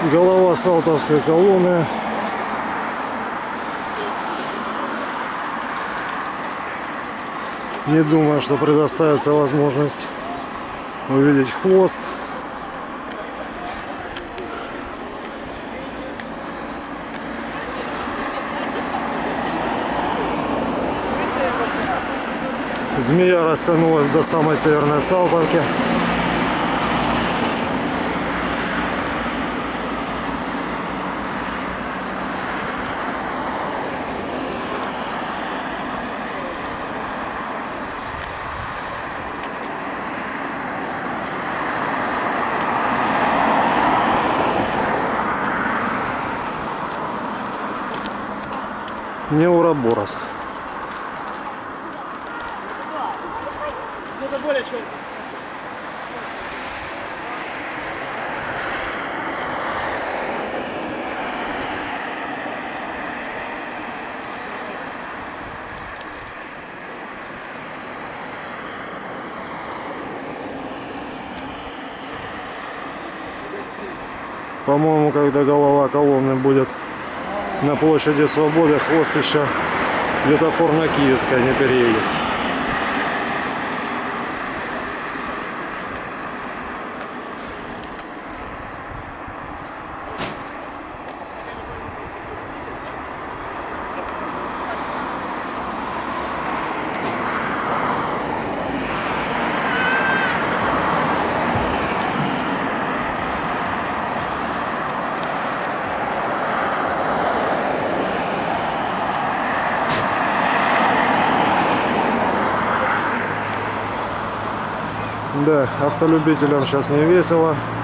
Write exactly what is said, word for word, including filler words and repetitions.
Голова Салтовской колонны. Не думаю, что предоставится возможность увидеть хвост. Змея растянулась до самой северной Салтовки. Не Ураборос. Это более чем. По-моему, когда голова колонны будет на площади Свободы, хвост еще светофор на Киевской не переедет. Да, автолюбителям сейчас не весело.